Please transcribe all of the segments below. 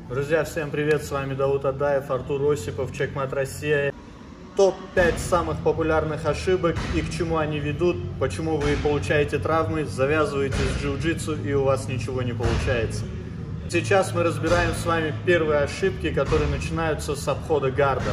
Друзья, всем привет, с вами Дауд Адаев, Артур Осипов, Чекмат Россия. Топ-5 самых популярных ошибок и к чему они ведут, почему вы получаете травмы, завязываете с джиу-джитсу и у вас ничего не получается. Сейчас мы разбираем с вами первые ошибки, которые начинаются с обхода гарда.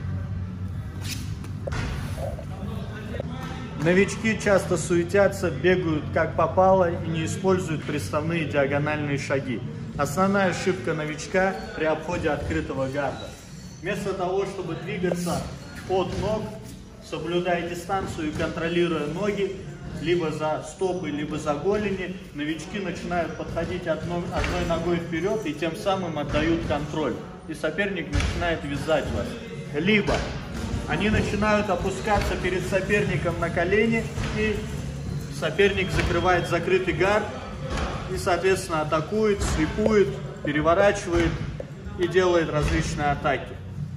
Новички часто суетятся, бегают как попало и не используют приставные диагональные шаги. Основная ошибка новичка при обходе открытого гарда. Вместо того, чтобы двигаться от ног, соблюдая дистанцию и контролируя ноги, либо за стопы, либо за голени, новички начинают подходить одной ногой вперед и тем самым отдают контроль. И соперник начинает вязать вас. Либо они начинают опускаться перед соперником на колени, и соперник закрывает закрытый гард, и, соответственно, атакует, свипует, переворачивает и делает различные атаки.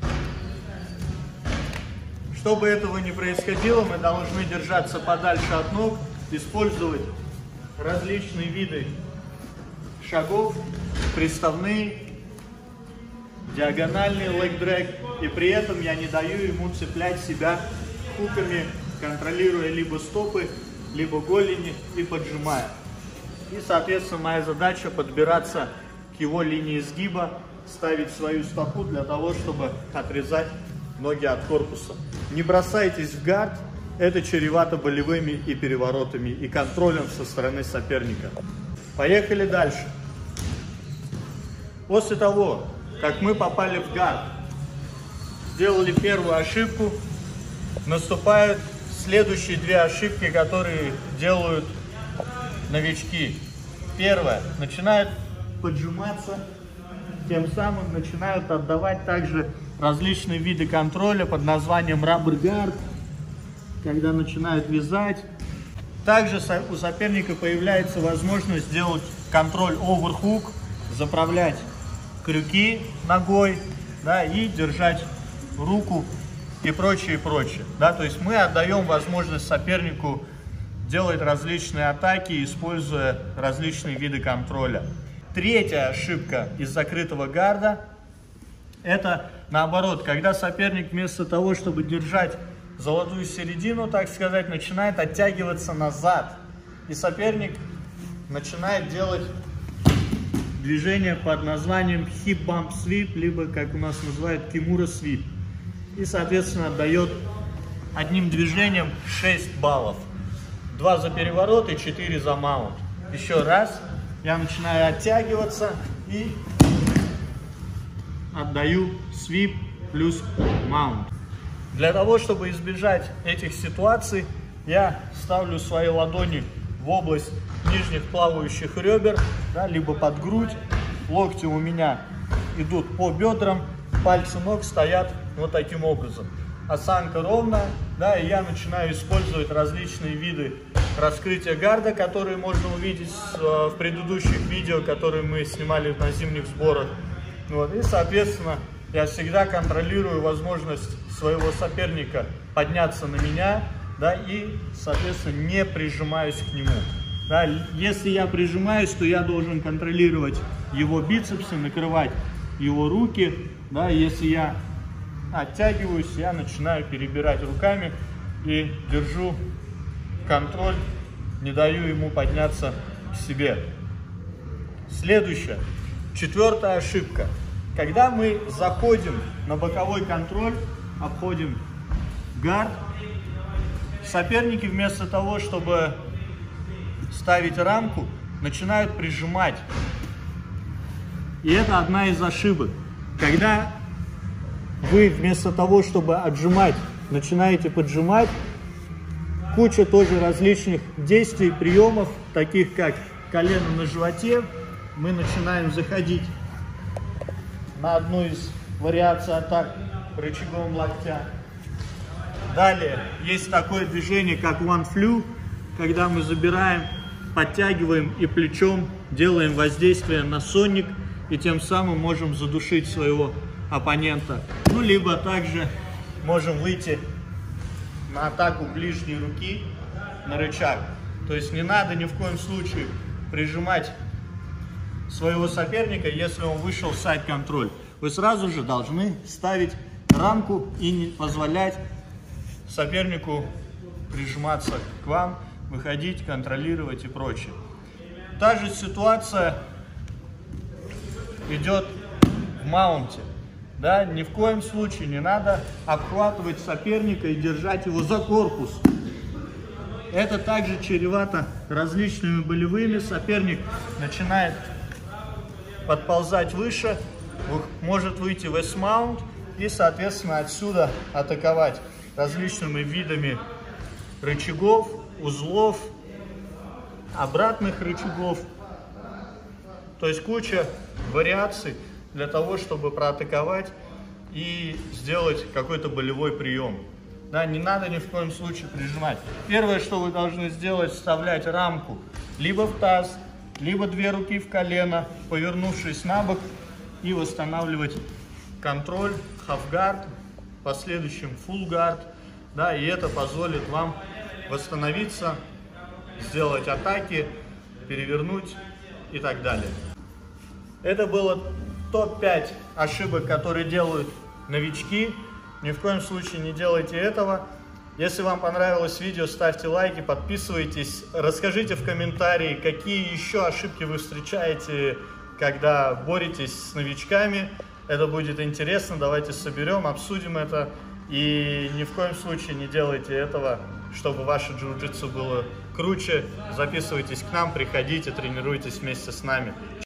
Чтобы этого не происходило, мы должны держаться подальше от ног, использовать различные виды шагов, приставные, диагональный лэг-дрэг, и при этом я не даю ему цеплять себя хуками, контролируя либо стопы, либо голени и поджимая. И, соответственно, моя задача подбираться к его линии сгиба, ставить свою стопу для того, чтобы отрезать ноги от корпуса. Не бросайтесь в гард, это чревато болевыми и переворотами, и контролем со стороны соперника. Поехали дальше. После того, как мы попали в гард, сделали первую ошибку, наступают следующие две ошибки, которые делают новички. Первое, начинают поджиматься, тем самым начинают отдавать также различные виды контроля под названием rubber guard, когда начинают вязать. Также у соперника появляется возможность сделать контроль overhook, заправлять крюки ногой, да, и держать руку и прочее, прочее. Да, то есть мы отдаем возможность сопернику делать различные атаки, используя различные виды контроля. Третья ошибка из закрытого гарда – это наоборот, когда соперник вместо того, чтобы держать золотую середину, так сказать, начинает оттягиваться назад. И соперник начинает делать движение под названием hip bump sweep, либо, как у нас называют, kimura sweep. И, соответственно, отдает одним движением 6 баллов. 2 за переворот и 4 за маунт. Еще раз. Я начинаю оттягиваться и отдаю свип плюс маунт. Для того, чтобы избежать этих ситуаций, я ставлю свои ладони в область нижних плавающих ребер, да, либо под грудь. Локти у меня идут по бедрам, пальцы ног стоят вот таким образом. Осанка ровная, да, и я начинаю использовать различные виды раскрытия гарда, которые можно увидеть в предыдущих видео, которые мы снимали на зимних сборах. Вот. И, соответственно, я всегда контролирую возможность своего соперника подняться на меня, да, и, соответственно, не прижимаюсь к нему. Да. Если я прижимаюсь, то я должен контролировать его бицепсы, накрывать его руки. Да. Если я оттягиваюсь, я начинаю перебирать руками и держу контроль, не даю ему подняться к себе. Следующая, четвертая ошибка. Когда мы заходим на боковой контроль, обходим гард, соперники вместо того, чтобы ставить рамку, начинают прижимать. И это одна из ошибок. Когда вы вместо того, чтобы отжимать, начинаете поджимать, куча тоже различных действий, приемов, таких как колено на животе. Мы начинаем заходить на одну из вариаций атак рычагом локтя. Далее есть такое движение, как one flew, когда мы забираем, подтягиваем и плечом делаем воздействие на сонник, и тем самым можем задушить своего оппонента. Ну, либо также можем выйти на атаку ближней руки на рычаг. То есть не надо ни в коем случае прижимать своего соперника, если он вышел в сайд-контроль. Вы сразу же должны ставить рамку и не позволять сопернику прижиматься к вам, выходить, контролировать и прочее. Та же ситуация идет в маунте. Да, ни в коем случае не надо обхватывать соперника и держать его за корпус. Это также чревато различными болевыми. Соперник начинает подползать выше, может выйти в S-маунт и, соответственно, отсюда атаковать различными видами рычагов, узлов, обратных рычагов. То есть куча вариаций для того, чтобы проатаковать и сделать какой-то болевой прием. Да, не надо ни в коем случае прижимать. Первое, что вы должны сделать, вставлять рамку либо в таз, либо две руки в колено, повернувшись на бок, и восстанавливать контроль, half-guard, в последующем full-guard. Да, и это позволит вам восстановиться, сделать атаки, перевернуть и так далее. Это было топ-5 ошибок, которые делают новички. Ни в коем случае не делайте этого. Если вам понравилось видео, ставьте лайки, подписывайтесь. Расскажите в комментарии, какие еще ошибки вы встречаете, когда боретесь с новичками. Это будет интересно. Давайте соберем, обсудим это. И ни в коем случае не делайте этого, чтобы ваше джиу-джитсу было круче. Записывайтесь к нам, приходите, тренируйтесь вместе с нами.